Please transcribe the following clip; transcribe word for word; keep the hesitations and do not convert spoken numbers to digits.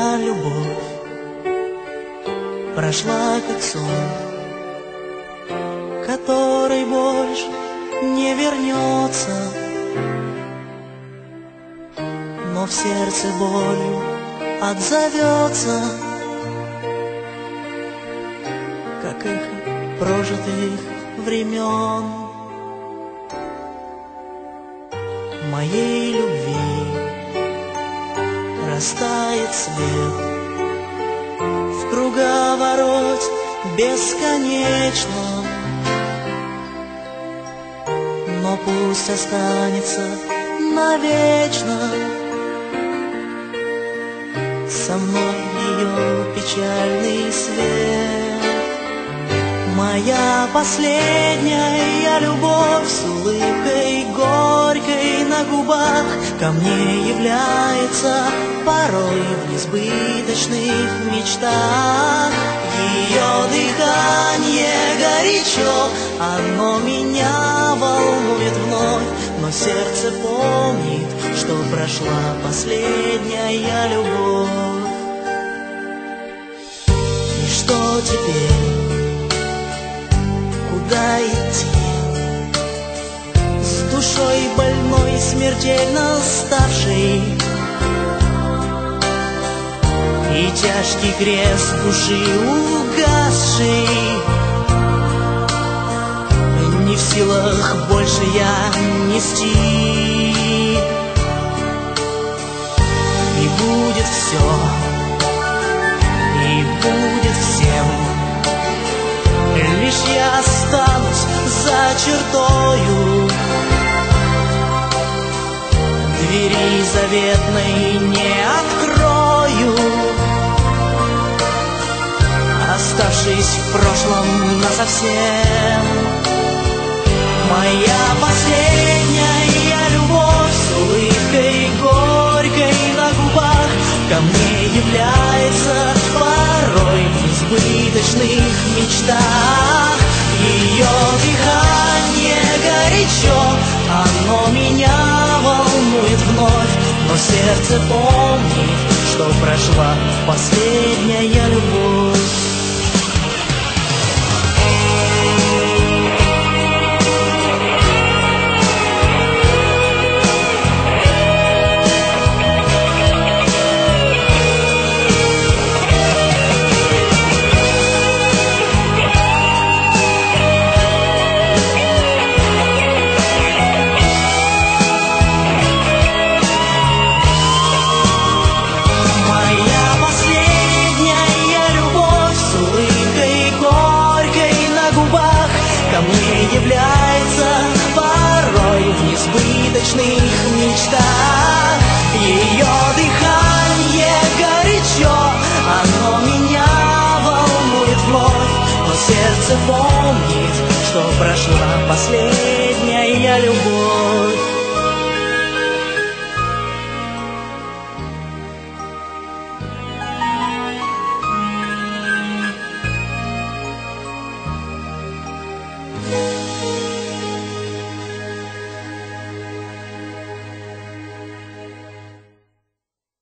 моя любовь прошла как сон, который больше не вернется, но в сердце болью отзовется, как эхо прожитых времен. Моей любви растает свет в круговорот бесконечно, но пусть останется навечно со мной ее печальный свет. Моя последняя любовь с улыбкой горькой на губах ко мне является порой в несбыточных мечтах. Ее дыхание горячо, оно меня волнует вновь, но сердце помнит, что прошла последняя любовь. И что теперь? Куда идти? С душой больной, смертельно ставшей, и тяжкий крест души угасший. Не в силах больше я нести, и будет все, и будет всем, лишь я останусь за чертою двери заветной не открою, оставшись в прошлом насовсем. Моя последняя любовь с улыбкой горькой на губах ко мне является порой в несбыточных мечтах. Ее дыхание горячо, оно меня волнует вновь, но сердце помнит, что прошла последняя любовь. Является порой в несбыточных мечтах. Ее дыхание горячо, оно меня волнует вновь, но сердце помнит, что прошла последняя любовь.